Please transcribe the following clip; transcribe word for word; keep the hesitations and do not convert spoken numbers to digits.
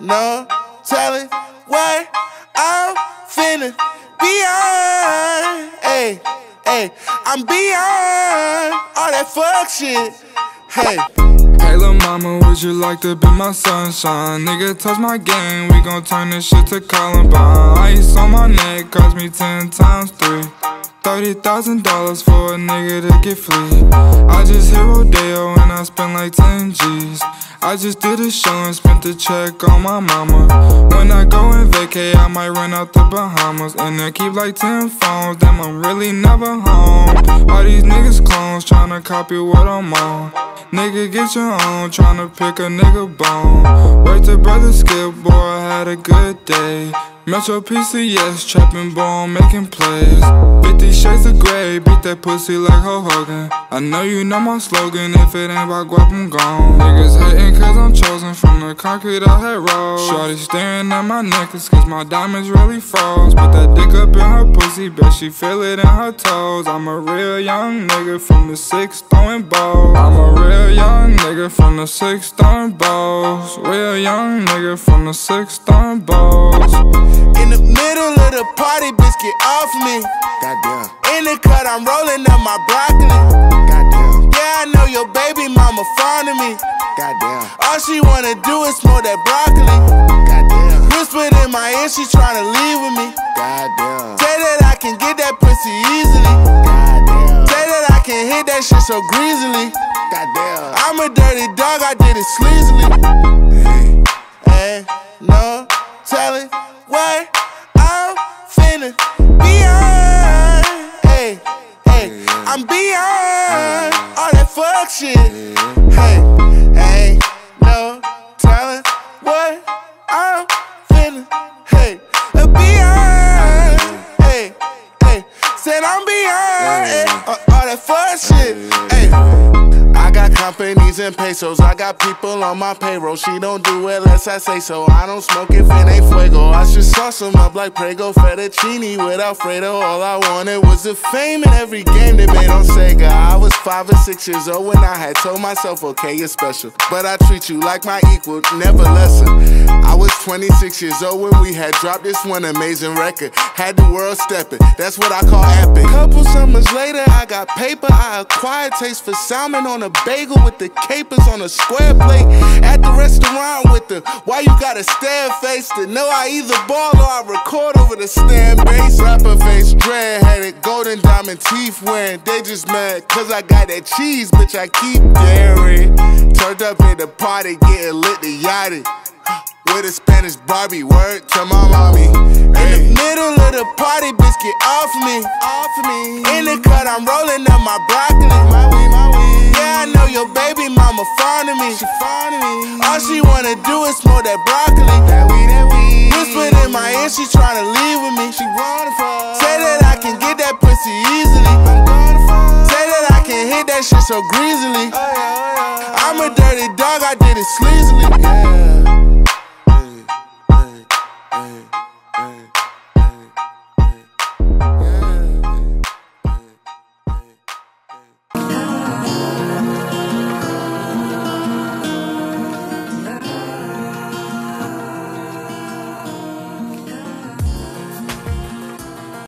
no telling what I'm finna beyond. Hey, hey, I'm beyond all that fuck shit. Hey. Hey lil' mama, would you like to be my sunshine? Nigga, touch my game, we gon' turn this shit to Columbine. Ice on my neck cost me ten times three. Thirty thousand dollars for a nigga to get free. I just hit Rodeo and I spent like ten G's. I just did a show and spent the check on my mama. When I go and vacay, I might run out the Bahamas. And I keep like ten phones, damn I'm really never home. All these niggas clones tryna copy what I'm on. Nigga get your own, tryna pick a nigga bone. Wait to brother Skip, boy I had a good day. Metro P C S, trapping bone, making plays. Fifty shades of grey, beat that pussy like Ho Hogan. I know you know my slogan, if it ain't about guap, I'm gone. Niggas hating cause I'm chosen from the concrete I had rolled. Shorty staring at my necklace cause my diamonds really froze. Put that dick up in her pussy, bet she feel it in her toes. I'm a real young nigga from the six throwing balls. I'm a real young nigga from the six throwing balls. Real young nigga from the six throwing balls. In the middle of the party, bitch, get off me. Goddamn. In the cut, I'm rolling up my broccoli. Goddamn. Yeah, I know your baby mama fond of me. Goddamn. All she wanna do is smoke that broccoli. Goddamn. Whispered in my ear, she tryna leave with me. Goddamn. Say that I can get that pussy easily. Goddamn. Say that I can hit that shit so greasily. Goddamn. I'm a dirty dog, I did it sleazily. Hey, hey, no telling what I'm finna beyond. Hey, hey, I'm beyond all that fuck shit. Hey, hey, no telling what I'm finna, hey, beyond. Hey, hey, said I'm beyond hey, all that fuck shit. Hey. I got companies and pesos, I got people on my payroll. She don't do it unless I say so. I don't smoke if it ain't fuego. I should sauce them up like Prego fettuccine with Alfredo. All I wanted was the fame in every game they made on Sega. I was five or six years old when I had told myself, okay, you're special, but I treat you like my equal, never lesser. I was twenty-six years old when we had dropped this one amazing record. Had the world stepping, that's what I call epic. Couple summers later, I got paper. I acquired taste for salmon on a bagel with the capers on a square plate. At the restaurant with the why you gotta stare face to know I either ball or I record over the stand bass. Rapper face, dread headed, golden diamond teeth wearing. They just mad cause I got that cheese, bitch, I keep daring. Turned up at the party, getting lit to yachty. With a Spanish Barbie, word to my mommy. In the middle of the party, bitch, get off me. Off me. In the cut, I'm rolling up my broccoli. My weed, my weed. Yeah, I know your baby mama fond of me. She fond of me. All she wanna do is smoke that broccoli. That weed, that weed. Whispered in my ear, she tryna leave with me. She wanna fuck. Say that I can get that pussy easily. I'm gonna fuck. Say that I can hit that shit so greasily. Oh, yeah, oh, yeah. I'm a dirty dog, I did it sleazily. Yeah. Hey, hey, hey.